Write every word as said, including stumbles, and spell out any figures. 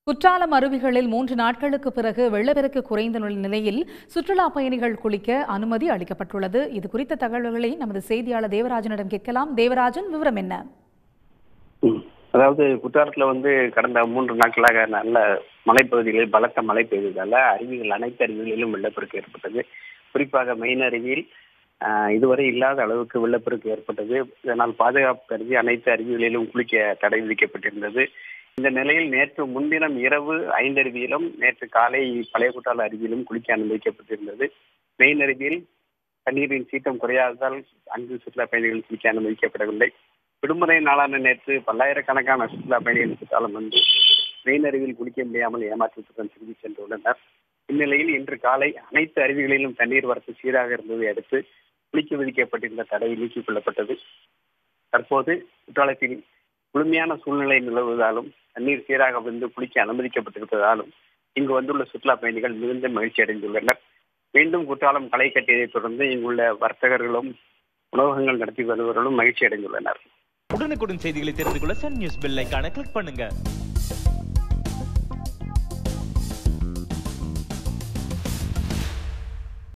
குற்றாலம் அருவிகளில் மூன்று நாட்களுக்கு பிறகு வெள்ளப்பெருக்கு குறைந்த நிலையில் சுற்றுலா பயணிகள் குளிக்க அனுமதி அளிக்கப்பட்டுள்ளது. இது குறித்த தகவல்களை நமது செய்தியாளர் தேவராஜனிடம் கேட்கலாம். தேவராஜன், விவரம் என்ன? அதாவது குற்றாலத்தில் வந்து கடந்த மூன்று நாட்களாக நல்ல மலைப்பகுதிகளில் பலத்த மழை பெய்ததால அருவிகள் அனைத்து அருவிகளிலும் வெள்ளப்பெருக்கு ஏற்பட்டது. குறிப்பாக மெயின் அருவியில் இதுவரை இல்லாத அளவுக்கு வெள்ளப்பெருக்கு ஏற்பட்டது. இதனால் பாதுகாப்பு கருதி அனைத்து அருவிகளிலும் குளிக்க தடை விதிக்கப்பட்டிருந்தது. இந்த நிலையில் நேற்று முன்தினம் இரவு ஐந்து அருவியிலும் நேற்று காலை பழைய குற்றால அருவியிலும் குளிக்க அனுமதிக்கப்பட்டிருந்தது. மெயின் அருவியில் தண்ணீரின் சீற்றம் குறையாததால் அங்கு சுற்றுலா பயணிகள் குளிக்க அனுமதிக்கப்படவில்லை. விடுமுறை நாளான நேற்று பல்லாயிரக்கணக்கான சுற்றுலா பயணிகள் குற்றாலம் வந்து மெயின் அருவியில் குளிக்க முடியாமல் ஏமாற்றத்துடன் திரும்பி சென்றுள்ளனர். இந்நிலையில் இன்று காலை அனைத்து அருவிகளிலும் தண்ணீர் வரத்து சீராக இருந்ததை அடுத்து குளிக்க விதிக்கப்பட்டிருந்த தடை நீக்கிக் கொள்ளப்பட்டது. தற்போது குற்றாலத்தில் முழுமையான சூழ்நிலை நிலவுவதாலும் தண்ணீர் சீராக வந்து குளிக்க அனுமதிக்கப்பட்டிருப்பதாலும் இங்கு வந்துள்ள சுற்றுலா பயணிகள் மிகுந்த மகிழ்ச்சி அடைந்துள்ளனர். மீண்டும் குற்றாலம் களை கட்டியதை தொடர்ந்து இங்குள்ள வர்த்தகர்களும் உணவகங்கள் நடத்தி வருபவர்களும் மகிழ்ச்சி அடைந்துள்ளனர். உடனுக்குடன் செய்திகளை தெரிந்து கொள்ள சன் நியூஸ் பெல் ஐகானை கிளிக் பண்ணுங்க.